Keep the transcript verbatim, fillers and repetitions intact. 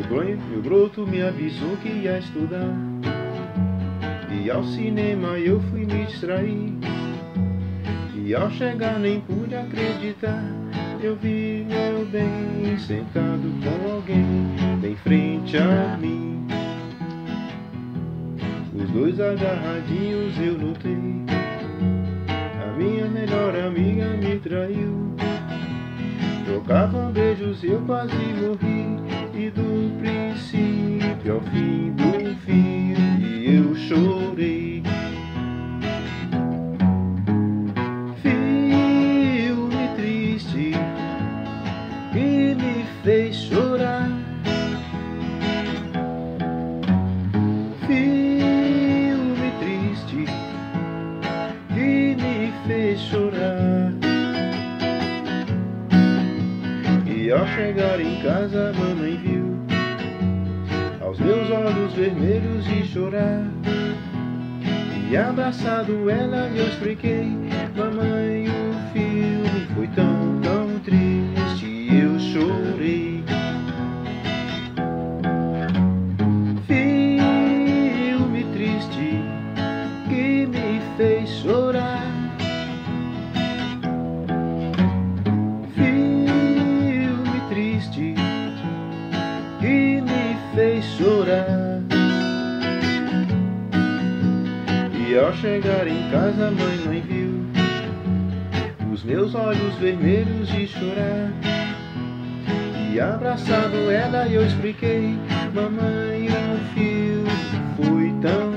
bronho, meu broto me avisou que ia estudar, e ao cinema eu fui me distrair. E ao chegar nem pude acreditar, eu vi meu bem sentado com alguém bem frente a mim. Os dois agarradinhos eu notei, a minha melhor amiga me traiu. Trocavam beijos e eu quase morri, e do princípio ao fim do filme eu chorei. Filme triste que me fez chorar. Filme triste que me fez chorar. E ao chegar em casa, a mamãe viu aos meus olhos vermelhos de chorar. E abraçado ela eu expliquei: mamãe, o filme foi tão, tão triste, e eu chorei. Filme triste que me fez chorar. Que me fez chorar. E ao chegar em casa, a mãe mãe viu os meus olhos vermelhos de chorar. E abraçado ela eu expliquei: mamãe, o filme foi tão